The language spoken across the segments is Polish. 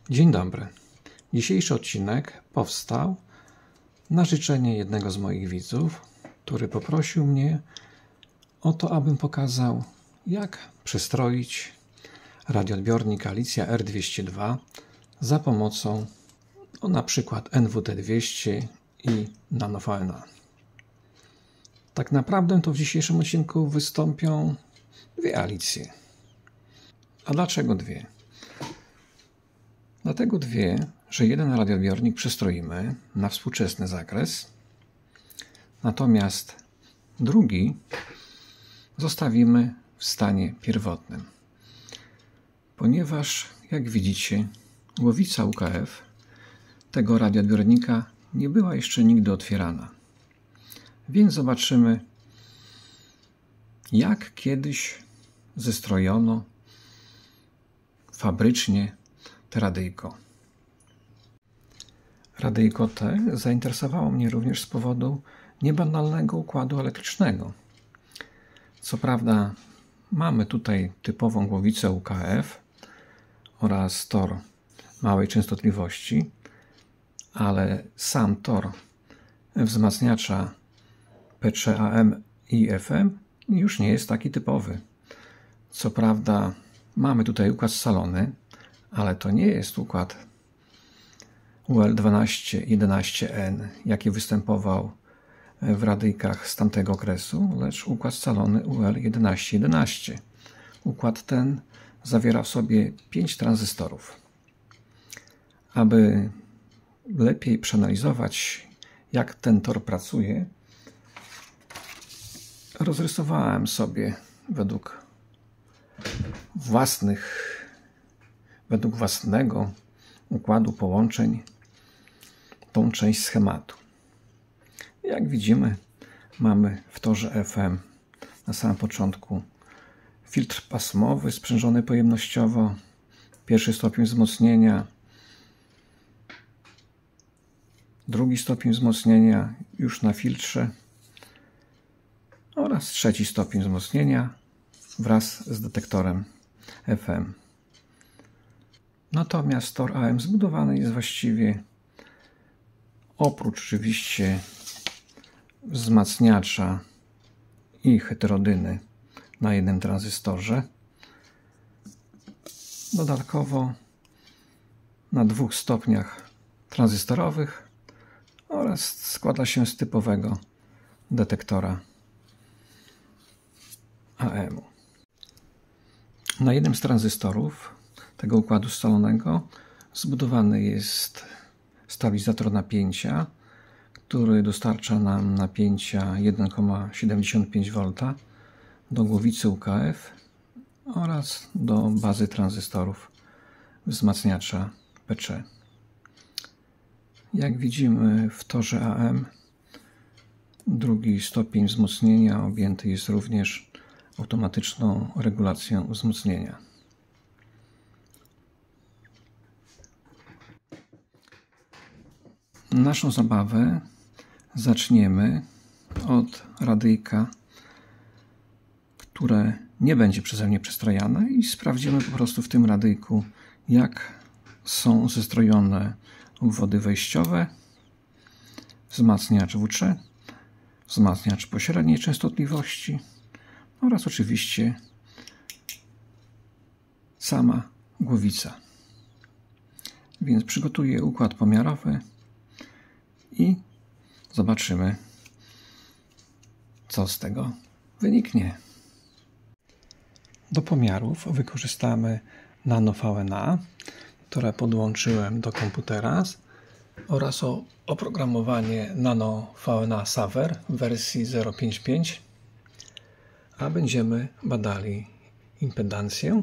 Dzień dobry. Dzisiejszy odcinek powstał na życzenie jednego z moich widzów, który poprosił mnie o to, abym pokazał, jak przystroić radioodbiornik Alicja R202 za pomocą na przykład NWT200 i NanoVNA. Tak naprawdę to w dzisiejszym odcinku wystąpią dwie Alicje. A dlaczego dwie? Dlatego dwie, że jeden radioodbiornik przystroimy na współczesny zakres, natomiast drugi zostawimy w stanie pierwotnym. Ponieważ, jak widzicie, głowica UKF tego radioodbiornika nie była jeszcze nigdy otwierana. Więc zobaczymy, jak kiedyś zestrojono fabrycznie te radyjko. Radyjko te zainteresowało mnie również z powodu niebanalnego układu elektrycznego. Co prawda mamy tutaj typową głowicę UKF oraz tor małej częstotliwości, ale sam tor wzmacniacza P3 AM i FM już nie jest taki typowy. Co prawda mamy tutaj układ scalony, ale to nie jest układ UL1211N, jaki występował w radyjkach z tamtego okresu, lecz układ scalony UL1111. Układ ten zawiera w sobie 5 tranzystorów. Aby lepiej przeanalizować, jak ten tor pracuje, rozrysowałem sobie według własnego układu połączeń tą część schematu. Jak widzimy, mamy w torze FM na samym początku filtr pasmowy sprzężony pojemnościowo, pierwszy stopień wzmocnienia, drugi stopień wzmocnienia już na filtrze oraz trzeci stopień wzmocnienia wraz z detektorem FM. Natomiast tor AM zbudowany jest właściwie, oprócz oczywiście wzmacniacza i heterodyny na jednym tranzystorze, dodatkowo na 2 stopniach tranzystorowych oraz składa się z typowego detektora AM. Na jednym z tranzystorów tego układu scalonego zbudowany jest stabilizator napięcia, który dostarcza nam napięcia 1,75 V do głowicy UKF oraz do bazy tranzystorów wzmacniacza P3. Jak widzimy w torze AM, drugi stopień wzmocnienia objęty jest również automatyczną regulacją wzmocnienia. Naszą zabawę zaczniemy od radyjka, które nie będzie przeze mnie przestrojane, i sprawdzimy po prostu w tym radyjku, jak są zestrojone obwody wejściowe, wzmacniacz W3, wzmacniacz pośredniej częstotliwości oraz oczywiście sama głowica. Więc przygotuję układ pomiarowy i zobaczymy, co z tego wyniknie. Do pomiarów wykorzystamy NanoVNA, które podłączyłem do komputera, oraz oprogramowanie NanoVNA Saver w wersji 0.5.5, a będziemy badali impedancję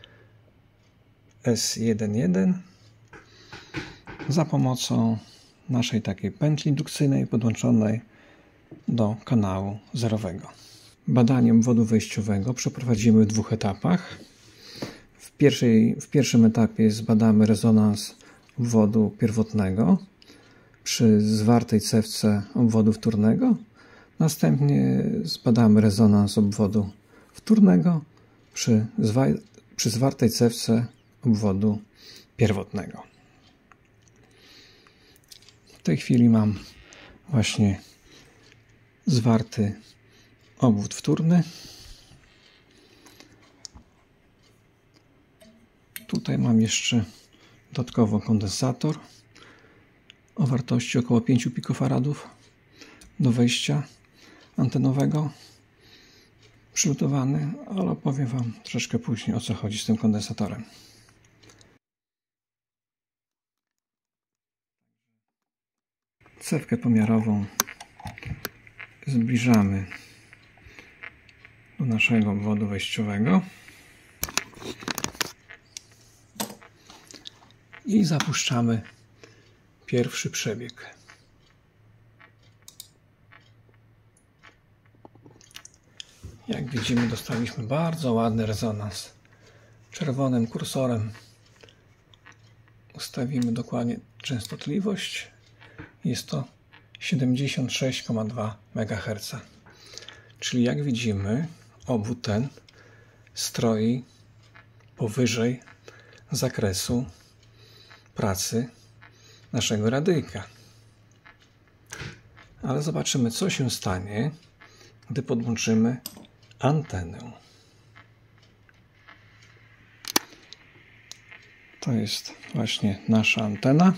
S11 za pomocą naszej takiej pętli indukcyjnej podłączonej do kanału zerowego. Badanie obwodu wejściowego przeprowadzimy w 2 etapach. W pierwszym etapie zbadamy rezonans obwodu pierwotnego przy zwartej cewce obwodu wtórnego. Następnie zbadamy rezonans obwodu wtórnego przy zwartej cewce obwodu pierwotnego. W tej chwili mam właśnie zwarty obwód wtórny. Tutaj mam jeszcze dodatkowo kondensator o wartości około 5 pikofaradów do wejścia antenowego przygotowany, ale opowiem Wam troszeczkę później, o co chodzi z tym kondensatorem. Cewkę pomiarową zbliżamy do naszego obwodu wejściowego i zapuszczamy pierwszy przebieg. Jak widzimy, dostaliśmy bardzo ładny rezonans. Czerwonym kursorem ustawimy dokładnie częstotliwość. Jest to 76,2 MHz. Czyli jak widzimy, obwód ten stroi powyżej zakresu pracy naszego radyjka. Ale zobaczymy, co się stanie, gdy podłączymy antenę. To jest właśnie nasza antena,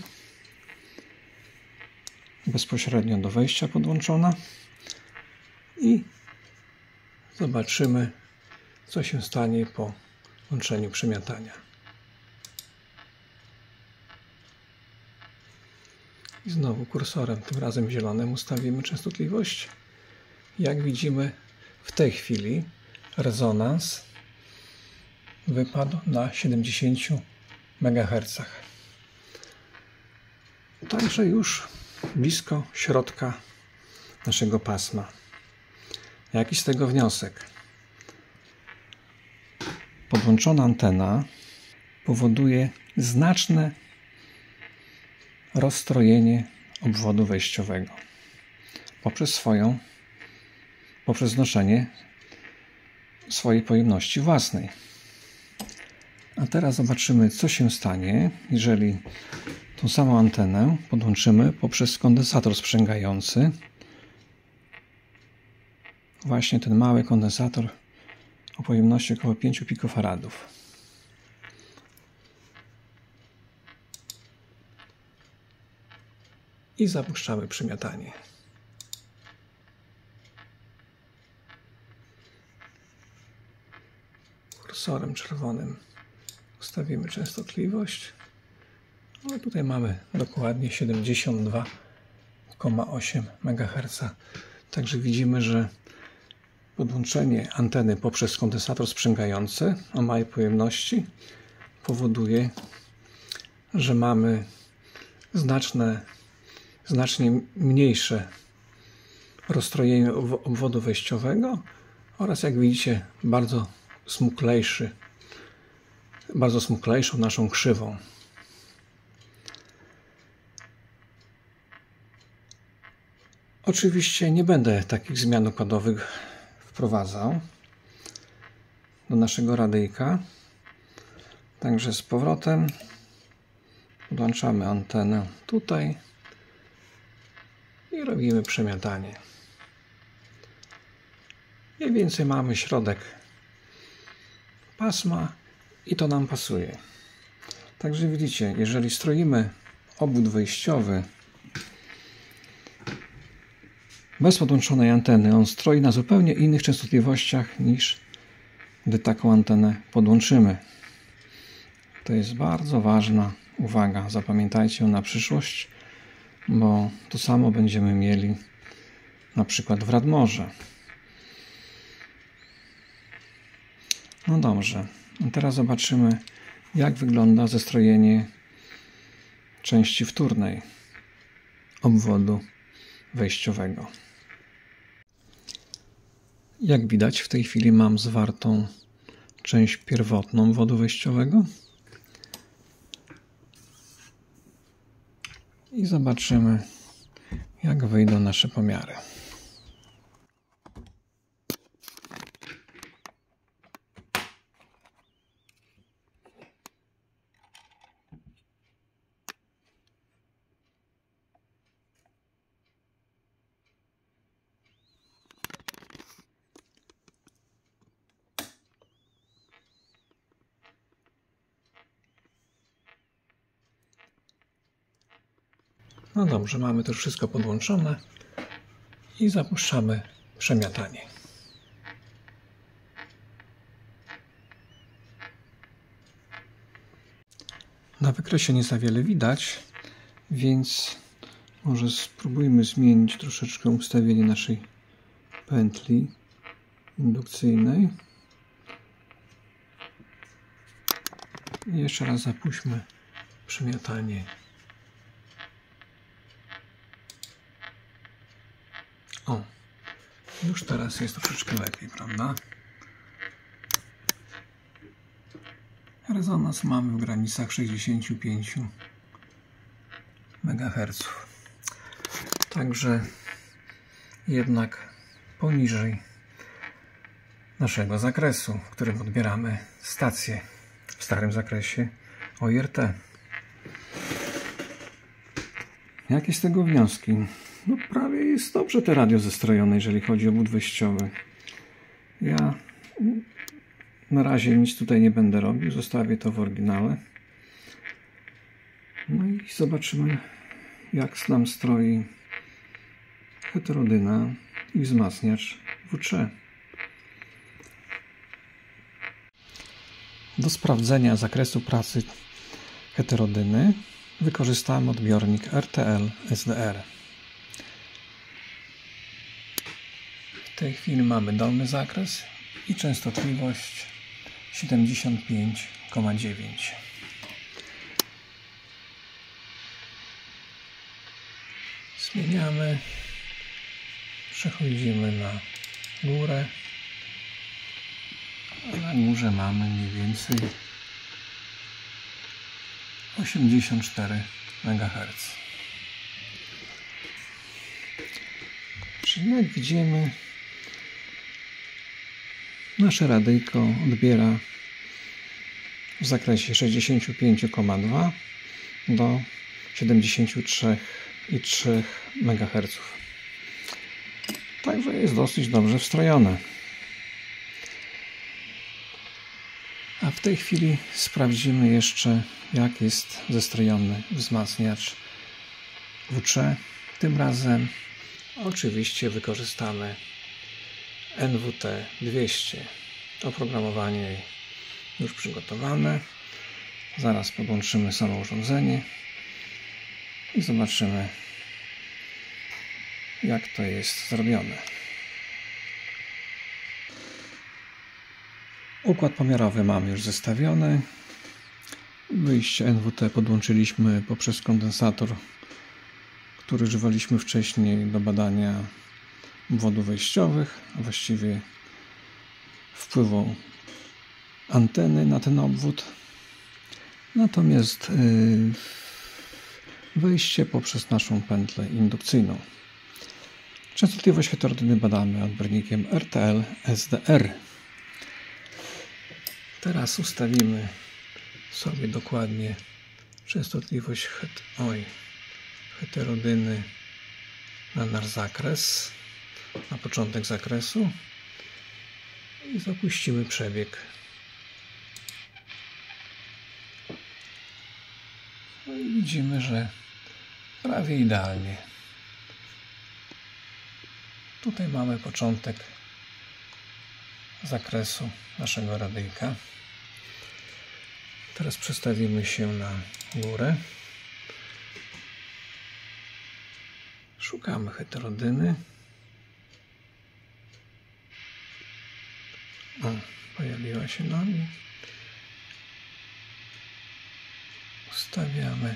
bezpośrednio do wejścia podłączona, i zobaczymy, co się stanie po włączeniu przemiatania. I znowu kursorem, tym razem zielonym, ustawimy częstotliwość. Jak widzimy, w tej chwili rezonans wypadł na 70 MHz. Także już blisko środka naszego pasma. Jaki z tego wniosek? Podłączona antena powoduje znaczne rozstrojenie obwodu wejściowego poprzez znoszenie swojej pojemności własnej. A teraz zobaczymy, co się stanie, jeżeli tą samą antenę podłączymy poprzez kondensator sprzęgający. Właśnie ten mały kondensator o pojemności około 5 pikofaradów. I zapuszczamy przemiatanie. Kursorem czerwonym ustawimy częstotliwość. No i tutaj mamy dokładnie 72,8 MHz. Także widzimy, że podłączenie anteny poprzez kondensator sprzęgający o małej pojemności powoduje, że mamy znacznie mniejsze rozstrojenie obwodu wejściowego oraz, jak widzicie, bardzo smuklejszą naszą krzywą. Oczywiście nie będę takich zmian układowych wprowadzał do naszego radyjka. Także z powrotem podłączamy antenę tutaj i robimy przemiatanie. Mniej więcej mamy środek pasma i to nam pasuje. Także widzicie, jeżeli stroimy obwód wejściowy bez podłączonej anteny, on stroi na zupełnie innych częstotliwościach, niż gdy taką antenę podłączymy. To jest bardzo ważna uwaga. Zapamiętajcie ją na przyszłość, bo to samo będziemy mieli na przykład w Radmorze. No dobrze, a teraz zobaczymy, jak wygląda zestrojenie części wtórnej obwodu wejściowego. Jak widać, w tej chwili mam zwartą część pierwotną obwodu wejściowego. I zobaczymy, jak wyjdą nasze pomiary. No dobrze, mamy to wszystko podłączone i zapuszczamy przemiatanie. Na wykresie nie za wiele widać, więc może spróbujmy zmienić troszeczkę ustawienie naszej pętli indukcyjnej. I jeszcze raz zapuśćmy przemiatanie. O, już teraz jest troszeczkę lepiej, prawda? Rezonans mamy w granicach 65 MHz. Także jednak poniżej naszego zakresu, w którym odbieramy stację w starym zakresie OIRT. Jakie z tego wnioski? No prawie jest dobrze te radio zestrojone, jeżeli chodzi o obwód wejściowy. Ja na razie nic tutaj nie będę robił, zostawię to w oryginale. No i zobaczymy, jak nam stroi heterodyna i wzmacniacz WC. Do sprawdzenia zakresu pracy heterodyny wykorzystałem odbiornik RTL SDR. W tej chwili mamy dolny zakres i częstotliwość 75,9. Zmieniamy, przechodzimy na górę, a na górze mamy mniej więcej 84 MHz. Czyli jak widzimy, nasze radyjko odbiera w zakresie 65,2 do 73,3 MHz. Także jest dosyć dobrze wstrojone. A w tej chwili sprawdzimy jeszcze, jak jest zestrojony wzmacniacz WC. Tym razem oczywiście wykorzystamy NWT 200. Oprogramowanie już przygotowane. Zaraz podłączymy samo urządzenie i zobaczymy, jak to jest zrobione. Układ pomiarowy mamy już zestawiony. Wyjście NWT podłączyliśmy poprzez kondensator, który używaliśmy wcześniej do badania obwodów wejściowych, a właściwie wpływu anteny na ten obwód. Natomiast wejście poprzez naszą pętlę indukcyjną. Częstotliwość heterodyny badamy odbiornikiem RTL SDR. Teraz ustawimy sobie dokładnie częstotliwość heterodyny na nasz zakres, na początek zakresu i zapuścimy przebieg. No i widzimy, że prawie idealnie. Tutaj mamy początek zakresu naszego radyjka. Teraz przestawimy się na górę. Szukamy heterodyny. O, pojawiła się nam. Ustawiamy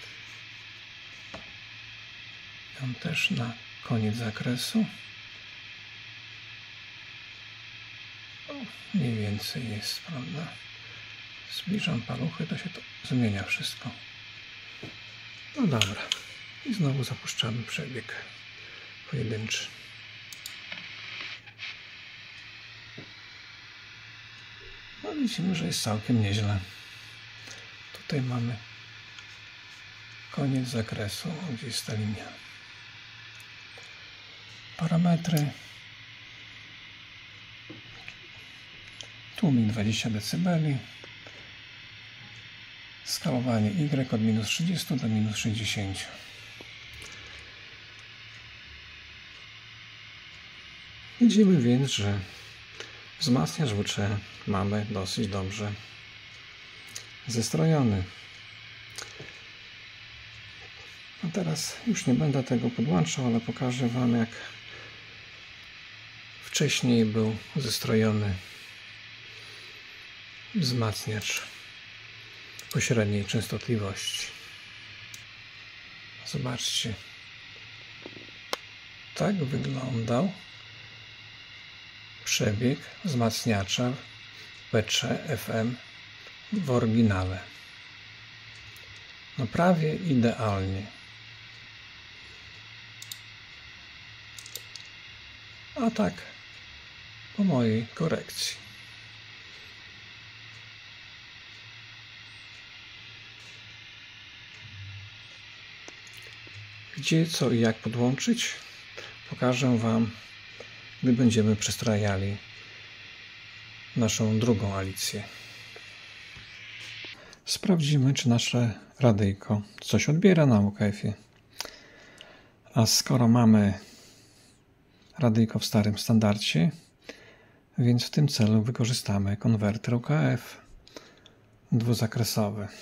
ją też na koniec zakresu. O, mniej więcej jest, prawda? Zbliżam paluchy, to się to zmienia wszystko. No dobra. I znowu zapuszczamy przebieg pojedynczy. No widzimy, że jest całkiem nieźle. Tutaj mamy koniec zakresu, gdzie jest ta linia. Parametry. Tłumik 20 dB. Skalowanie Y od -30 do -60. Widzimy więc, że wzmacniacz WC mamy dosyć dobrze zestrojony. A teraz już nie będę tego podłączał, ale pokażę Wam, jak wcześniej był zestrojony wzmacniacz pośredniej częstotliwości. Zobaczcie, tak wyglądał przebieg wzmacniacza P3 FM w oryginale. No prawie idealnie. A tak po mojej korekcji. Gdzie, co i jak podłączyć, pokażę Wam, gdy będziemy przestrajali naszą drugą Alicję. Sprawdzimy, czy nasze radyjko coś odbiera na UKF-ie. A skoro mamy radyjko w starym standardzie, więc w tym celu wykorzystamy konwerter UKF dwuzakresowy.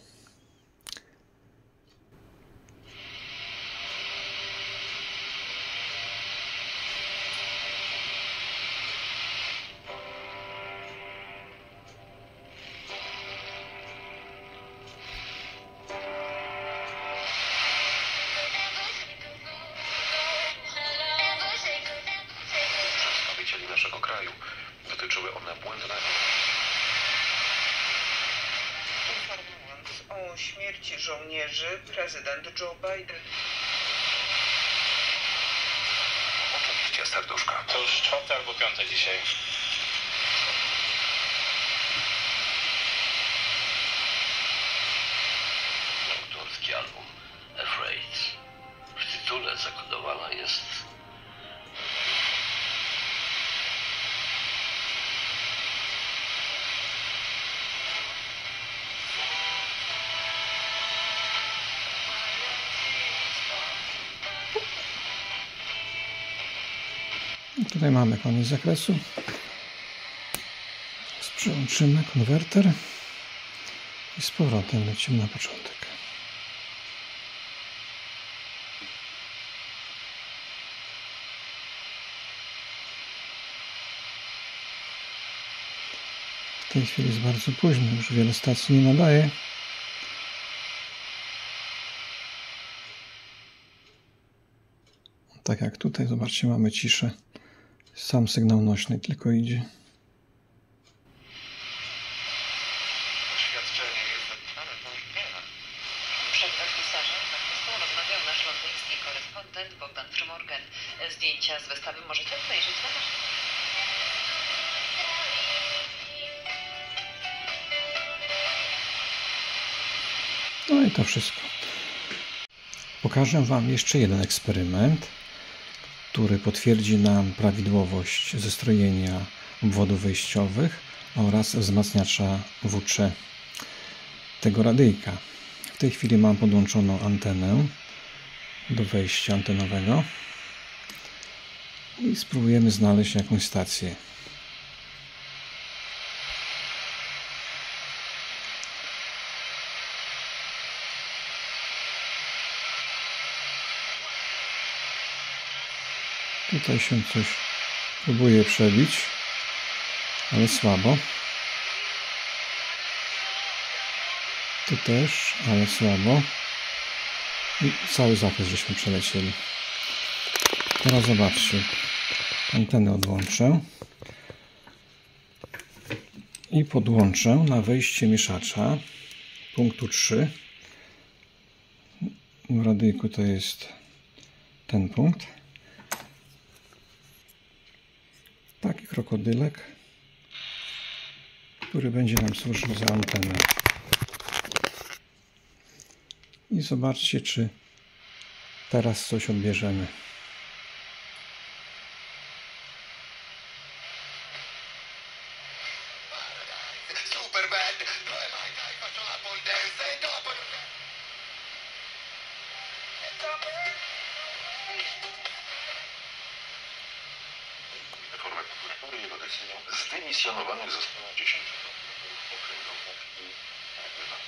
Przedstawicieli naszego kraju dotyczyły one błędnego. Informując o śmierci żołnierzy, prezydent Joe Biden. Oczywiście serduszka. To już 4. albo 5. dzisiaj. Autorski album Afraid. W tytule zakodowana jest Tutaj mamy koniec zakresu. Przełączymy konwerter i z powrotem lecimy na początek. W tej chwili jest bardzo późno, już wiele stacji nie nadaje. Tak jak tutaj, zobaczcie, mamy ciszę. Sam sygnał nośny tylko idzie. Oświadczenie jest wykonane to wiele. Przed wernisażem na Krysło rozmawiał nasz londyński korespondent Bogdan Frymorgan. Zdjęcia z wystawy możecie obejrzeć na naszym. No i to wszystko. Pokażę Wam jeszcze jeden eksperyment, który potwierdzi nam prawidłowość zestrojenia obwodów wejściowych oraz wzmacniacza WC tego radyjka. W tej chwili mam podłączoną antenę do wejścia antenowego i spróbujemy znaleźć jakąś stację. Tutaj się coś próbuje przebić, ale słabo. Tu też, ale słabo. I cały zakres żeśmy przelecieli. Teraz zobaczcie. Antenę odłączę i podłączę na wejście mieszacza punktu 3. W radyjku to jest ten punkt. Taki krokodylek, który będzie nam służył za antenę. I zobaczcie, czy teraz coś odbierzemy. Zdymisjonowany został 10 okręgowych i bywa.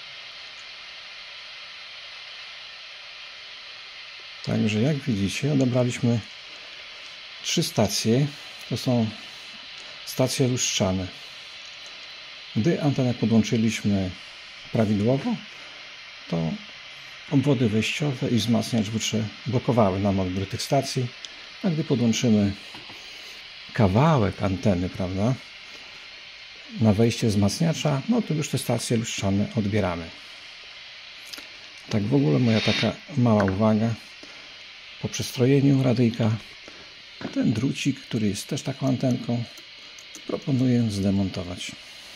Także jak widzicie, odebraliśmy 3 stacje. To są stacje lustrzane. Gdy antenę podłączyliśmy prawidłowo, to obwody wejściowe i wzmacniacz W3 blokowały nam odbiór tych stacji, a gdy podłączymy kawałek anteny, prawda, na wejście wzmacniacza, no to już te stacje lustrzane odbieramy. Tak w ogóle moja taka mała uwaga, po przestrojeniu radyjka ten drucik, który jest też taką antenką, proponuję zdemontować.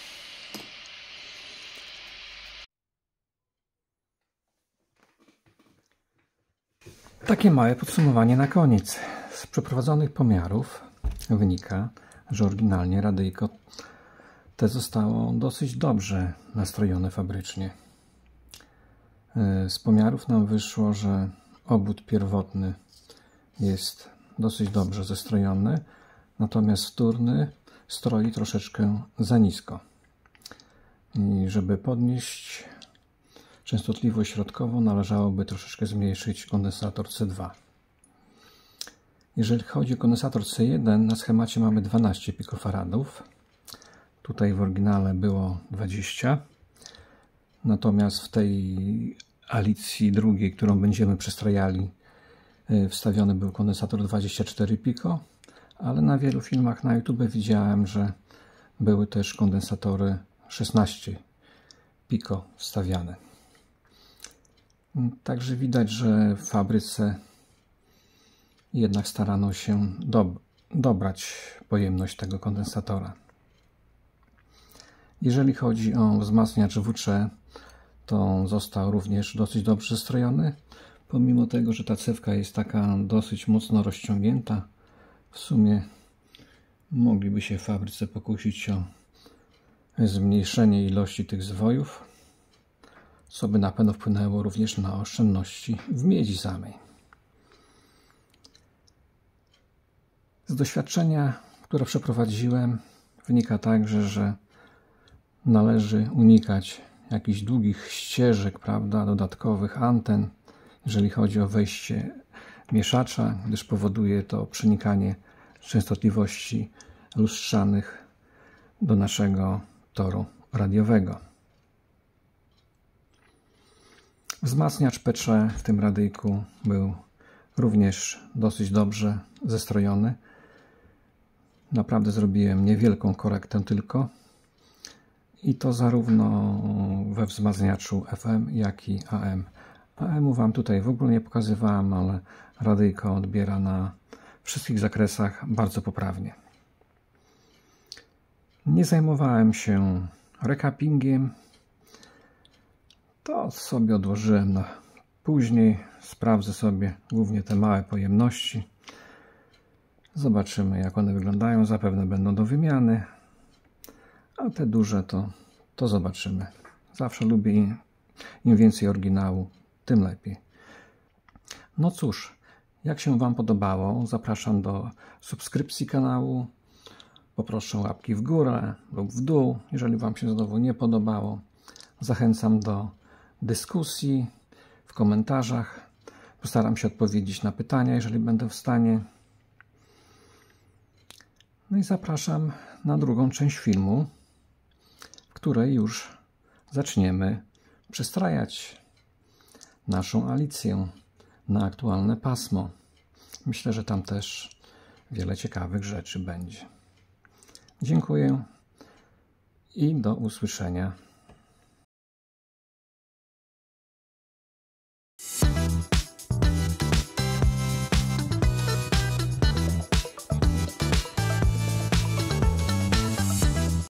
Takie małe podsumowanie na koniec. Z przeprowadzonych pomiarów wynika, że oryginalnie radyjko te zostało dosyć dobrze nastrojone fabrycznie. Z pomiarów nam wyszło, że obwód pierwotny jest dosyć dobrze zestrojony, natomiast wtórny stroi troszeczkę za nisko. I żeby podnieść częstotliwość środkową, należałoby troszeczkę zmniejszyć kondensator C2. Jeżeli chodzi o kondensator C1, na schemacie mamy 12 pikofaradów. Tutaj w oryginale było 20. Natomiast w tej alicji drugiej, którą będziemy przestrajali, wstawiony był kondensator 24 piko, ale na wielu filmach na YouTube widziałem, że były też kondensatory 16 piko wstawiane. Także widać, że w fabryce jednak starano się dobrać pojemność tego kondensatora. Jeżeli chodzi o wzmacniacz W3, to został również dosyć dobrze zestrojony, pomimo tego, że ta cewka jest taka dosyć mocno rozciągnięta. W sumie mogliby się w fabryce pokusić o zmniejszenie ilości tych zwojów, co by na pewno wpłynęło również na oszczędności w miedzi samej. Z doświadczenia, które przeprowadziłem, wynika także, że należy unikać jakichś długich ścieżek, prawda, dodatkowych anten, jeżeli chodzi o wejście mieszacza, gdyż powoduje to przenikanie częstotliwości lustrzanych do naszego toru radiowego. Wzmacniacz P3 w tym radyjku był również dosyć dobrze zestrojony. Naprawdę zrobiłem niewielką korektę tylko. I to zarówno we wzmacniaczu FM, jak i AM. AM-u Wam tutaj w ogóle nie pokazywałem, ale radyjko odbiera na wszystkich zakresach bardzo poprawnie. Nie zajmowałem się recappingiem. To sobie odłożyłem na później. Sprawdzę sobie głównie te małe pojemności. Zobaczymy, jak one wyglądają. Zapewne będą do wymiany. A te duże to zobaczymy. Zawsze lubię im więcej oryginału, tym lepiej. No cóż, jak się Wam podobało, zapraszam do subskrypcji kanału. Poproszę łapki w górę lub w dół, jeżeli Wam się znowu nie podobało. Zachęcam do dyskusji w komentarzach. Postaram się odpowiedzieć na pytania, jeżeli będę w stanie. No i zapraszam na drugą część filmu, w której już zaczniemy przestrajać naszą Alicję na aktualne pasmo. Myślę, że tam też wiele ciekawych rzeczy będzie. Dziękuję i do usłyszenia.